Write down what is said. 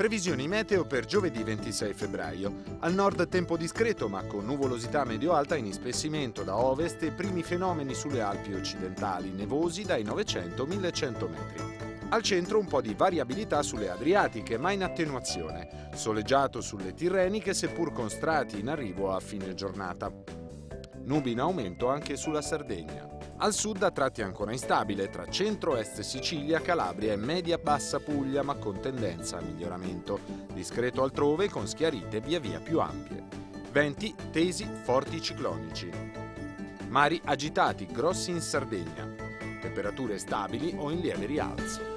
Previsioni meteo per giovedì 26 febbraio. Al nord tempo discreto ma con nuvolosità medio-alta in ispessimento da ovest e primi fenomeni sulle Alpi occidentali, nevosi dai 900 ai 1100 metri. Al centro un po' di variabilità sulle Adriatiche ma in attenuazione. Soleggiato sulle Tirreniche seppur con strati in arrivo a fine giornata. Nubi in aumento anche sulla Sardegna. Al sud a tratti ancora instabile tra centro-est Sicilia, Calabria e media-bassa Puglia ma con tendenza a miglioramento. Discreto altrove con schiarite via via più ampie. Venti tesi forti ciclonici. Mari agitati, grossi in Sardegna. Temperature stabili o in lieve rialzo.